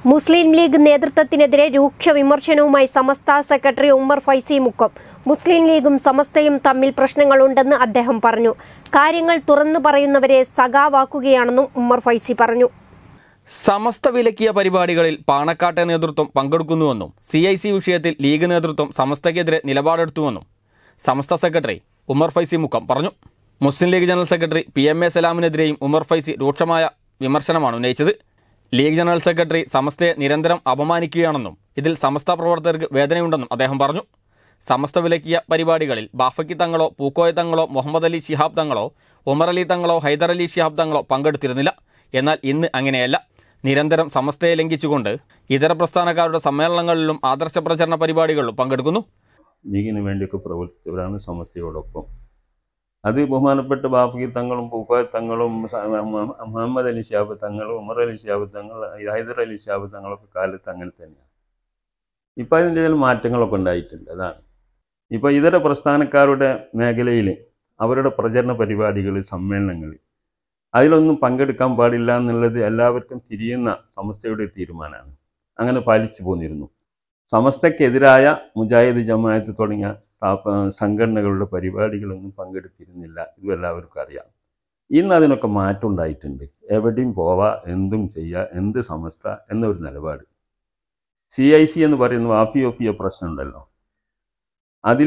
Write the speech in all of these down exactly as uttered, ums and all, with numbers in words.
മുസ്ലിം league നേതൃത്വത്തിനെതിരെ രൂക്ഷ വിമർശനവുമായി സമസ്ത സെക്രട്ടറി ഉമർ ഫൈസി മുക്കം. മുസ്ലിം ലീഗും സമസ്തയും തമ്മിൽ പ്രശ്നങ്ങളുണ്ടെന്ന് അദ്ദേഹം പറഞ്ഞു. കാര്യങ്ങൾ തുറന്നു പറയുന്നവരെ സഖാവാക്കുകയാണെന്നും ഉമർ ഫൈസി പറഞ്ഞു. സമസ്ത വിലക്കിയ പരിപാടികളിൽ പാണക്കാട്ടെ നേതൃത്വം പങ്കെടുക്കുന്നുവെന്നും സി ഐ സി വിഷയത്തിൽ ലീഗ് നേതൃത്വം സമസ്തയ്ക്കെതിരെ നിലപാടെടുത്തുവെന്നും സമസ്ത സെക്രട്ടറി ഉമർ ഫൈസി മുക്കം പറഞ്ഞു. Muslim league general secretary P M A സലാമിനെതിരെയും ഉമർ ഫൈസി രൂക്ഷമായ വിമർശനമാണ് ഉന്നയിച്ചത്. ലീഗ് ജനറൽ സെക്രട്ടറി സമസ്തയെ നിരന്തരം അപമാനിക്കുകയാണെന്നും ഇതിൽ സമസ്ത പ്രവർത്തകർക്ക് വേദനയുണ്ടെന്നും അദ്ദേഹം പറഞ്ഞു. സമസ്ത വിലക്കിയ പരിപാടികളിൽ ബാഫക്കി തങ്ങളോ പൂക്കോയ തങ്ങളോ മുഹമ്മദ് അലി ശിഹാബ് തങ്ങളോ ഉമർ അലി തങ്ങളോ ഹൈദർ അലി ശിഹാബ് തങ്ങളോ പങ്കെടുത്തിരുന്നില്ല. എന്നാൽ ഇന്ന് അങ്ങനെയല്ല. നിരന്തരം സമസ്തയെ ലംഘിച്ചുകൊണ്ട് ഇതര പ്രസ്ഥാനക്കാരുടെ സമ്മേളനങ്ങളിലും ആദർശ പ്രചരണ പരിപാടികളിലും പങ്കെടുക്കുന്നു. ലീഗിന് വേണ്ടിയൊക്കെ പ്രവർത്തിച്ചവരാണ് സമസ്തയോടൊപ്പം. അത് ബഹുമാനപ്പെട്ട ബാഫക്കി തങ്ങളും പൂക്കോയ തങ്ങളും മുഹമ്മദ് അലി ശിഹാബ് തങ്ങളും ഉമർ അലി ശിഹാബ് തങ്ങൾ ഹൈദർ അലി ശിഹാബ് തങ്ങളൊക്കെ കാലത്ത് അങ്ങനെ തന്നെയാണ്. ഇപ്പം അതിൻ്റെ ചില മാറ്റങ്ങളൊക്കെ ഉണ്ടായിട്ടുണ്ട്. അതാണ് ഇപ്പോൾ ഇതര പ്രസ്ഥാനക്കാരുടെ മേഖലയിൽ അവരുടെ പ്രചരണ പരിപാടികൾ, സമ്മേളനങ്ങൾ, അതിലൊന്നും പങ്കെടുക്കാൻ പാടില്ല എന്നുള്ളത് എല്ലാവർക്കും തിരിയുന്ന സമസ്തയുടെ തീരുമാനമാണ്. അങ്ങനെ പാലിച്ചു പോന്നിരുന്നു. സമസ്തക്കെതിരായ മുജാഹിദ് ജമാഅത്ത് തുടങ്ങിയ സംഘടനകളുടെ പരിപാടികളൊന്നും പങ്കെടുത്തിരുന്നില്ല. ഇതും എല്ലാവർക്കും അറിയാം. ഇന്ന് അതിനൊക്കെ മാറ്റം ഉണ്ടായിട്ടുണ്ട്. എവിടെയും പോവാ, എന്തും ചെയ്യുക, എന്ത് സമസ്ത എന്നൊരു നിലപാട്. സി ഐ സി എന്ന് പറയുന്ന വാപ്പി ഒപ്പിയ പ്രശ്നമുണ്ടല്ലോ, അതിൽ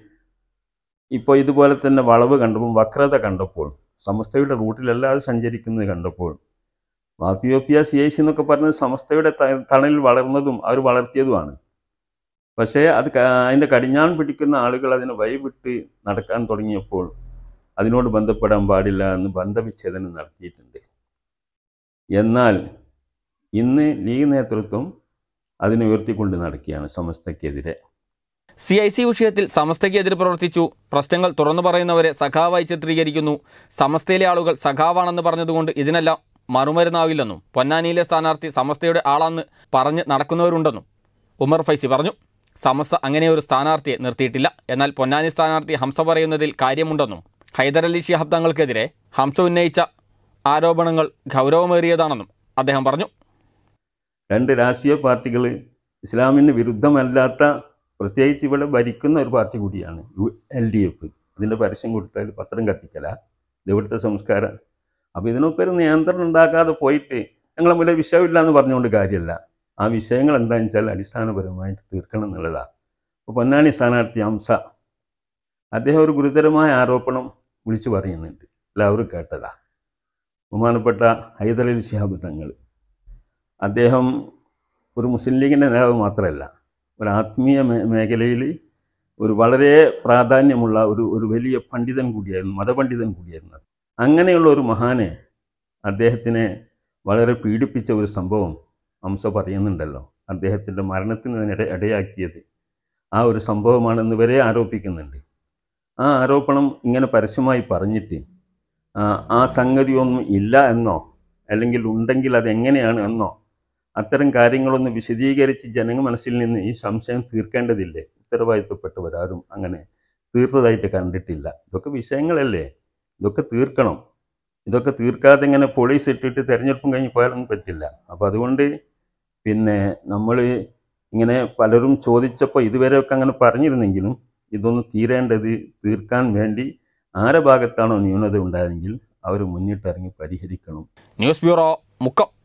ഇപ്പോൾ ഇതുപോലെ തന്നെ വളവ് കണ്ടപ്പോൾ, വക്രത കണ്ടപ്പോൾ, സമസ്തയുടെ റൂട്ടിലല്ലാതെ സഞ്ചരിക്കുന്നത് കണ്ടപ്പോൾ, വാപ്പിയോപ്പിയ സി ഐ സി എന്നൊക്കെ പറഞ്ഞത് സമസ്തയുടെ തണലിൽ വളർന്നതും അവർ വളർത്തിയതുമാണ്. പക്ഷേ അത് അതിൻ്റെ കടിഞ്ഞാൺ പിടിക്കുന്ന ആളുകൾ അതിനെ വഴിവിട്ട് നടക്കാൻ തുടങ്ങിയപ്പോൾ അതിനോട് ബന്ധപ്പെടാൻ പാടില്ല എന്ന് ബന്ധവിച്ഛേദനം നടത്തിയിട്ടുണ്ട്. എന്നാൽ ഇന്ന് ലീഗ് നേതൃത്വം അതിനെ ഉയർത്തിക്കൊണ്ട് നടക്കുകയാണ് സമസ്തയ്ക്കെതിരെ. സി ഐ സി വിഷയത്തിൽ സമസ്തയ്ക്കെതിരെ പ്രവർത്തിച്ചു, പ്രശ്നങ്ങൾ തുറന്നു പറയുന്നവരെ സഖാവായി ചിത്രീകരിക്കുന്നു. സമസ്തയിലെ ആളുകൾ സഖാവാണെന്ന് പറഞ്ഞതുകൊണ്ട് ഇതിനെല്ലാം മറുമരുന്നാവില്ലെന്നും പൊന്നാനിയിലെ സ്ഥാനാർത്ഥി സമസ്തയുടെ ആളാന്ന് പറഞ്ഞ് നടക്കുന്നവരുണ്ടെന്നും ഉമർ ഫൈസി പറഞ്ഞു. സമസ്ത അങ്ങനെ ഒരു സ്ഥാനാർത്ഥിയെ നിർത്തിയിട്ടില്ല. എന്നാൽ പൊന്നാനി സ്ഥാനാർത്ഥി ഹംസ പറയുന്നതിൽ കാര്യമുണ്ടെന്നും ഹൈദർ അലി ശിഹാബ് തങ്ങൾക്കെതിരെ ഹംസ ഉന്നയിച്ച ആരോപണങ്ങൾ ഗൗരവമേറിയതാണെന്നും അദ്ദേഹം പറഞ്ഞു. രണ്ട് രാഷ്ട്രീയ പാർട്ടികൾ ഇസ്ലാമിന് വിരുദ്ധമല്ലാത്ത, പ്രത്യേകിച്ച് ഇവിടെ ഭരിക്കുന്ന ഒരു പാർട്ടി കൂടിയാണ് എൽ ഡി എഫ്. അതിൻ്റെ പരസ്യം കൊടുത്താൽ പത്രം കത്തിക്കല, ഇവിടുത്തെ സംസ്കാരം. അപ്പോൾ ഇതിനൊക്കെ ഒരു നിയന്ത്രണം ഉണ്ടാക്കാതെ പോയിട്ട് ഞങ്ങൾ മുതലേ വിഷയമില്ല എന്ന് പറഞ്ഞുകൊണ്ട് കാര്യമല്ല. ആ വിഷയങ്ങൾ എന്താണെന്ന് വെച്ചാൽ അടിസ്ഥാനപരമായിട്ട് തീർക്കണം എന്നുള്ളതാണ്. അപ്പോൾ പൊന്നാനി സ്ഥാനാർത്ഥി ഹംസ, അദ്ദേഹം ഒരു ഗുരുതരമായ ആരോപണം വിളിച്ചു പറയുന്നുണ്ട്, എല്ലാവരും കേട്ടതാ. ബഹുമാനപ്പെട്ട ഹൈദർ അലി ശിഹാബ് തങ്ങൾ, അദ്ദേഹം ഒരു മുസ്ലിം ലീഗിൻ്റെ നേതാവ് മാത്രമല്ല, ഒരു ആത്മീയ മേഖലയിൽ ഒരു വളരെ പ്രാധാന്യമുള്ള ഒരു ഒരു വലിയ പണ്ഡിതൻ കൂടിയായിരുന്നു, മതപണ്ഡിതൻ കൂടിയായിരുന്നു. അങ്ങനെയുള്ള ഒരു മഹാനെ അദ്ദേഹത്തിനെ വളരെ പീഡിപ്പിച്ച ഒരു സംഭവം ഹംസ പറയുന്നുണ്ടല്ലോ. അദ്ദേഹത്തിൻ്റെ മരണത്തിന് ഇട ഇടയാക്കിയത് ആ ഒരു സംഭവമാണെന്ന് വരെ ആരോപിക്കുന്നുണ്ട്. ആ ആരോപണം ഇങ്ങനെ പരസ്യമായി പറഞ്ഞിട്ട് ആ സംഗതിയൊന്നും ഇല്ല എന്നോ അല്ലെങ്കിൽ ഉണ്ടെങ്കിൽ അതെങ്ങനെയാണ് എന്നോ അത്തരം കാര്യങ്ങളൊന്ന് വിശദീകരിച്ച് ജനങ്ങ മനസ്സിൽ നിന്ന് ഈ സംശയം തീർക്കേണ്ടതില്ലേ? ഉത്തരവാദിത്വപ്പെട്ടവരാരും അങ്ങനെ തീർത്തതായിട്ട് കണ്ടിട്ടില്ല. ഇതൊക്കെ വിഷയങ്ങളല്ലേ, ഇതൊക്കെ തീർക്കണം. ഇതൊക്കെ തീർക്കാതെ ഇങ്ങനെ പോലീസ് ഇട്ടിട്ട് തെരഞ്ഞെടുപ്പും കഴിഞ്ഞ് പോയാലൊന്നും പറ്റില്ല. അപ്പോൾ അതുകൊണ്ട് പിന്നെ നമ്മൾ ഇങ്ങനെ പലരും ചോദിച്ചപ്പോൾ ഇതുവരെയൊക്കെ അങ്ങനെ പറഞ്ഞിരുന്നെങ്കിലും ഇതൊന്ന് തീരേണ്ടത് തീർക്കാൻ വേണ്ടി ആരുടെ ഭാഗത്താണോ ന്യൂനത ഉണ്ടായതെങ്കിൽ അവർ മുന്നിട്ടിറങ്ങി പരിഹരിക്കണം. News bureau, Mukkam.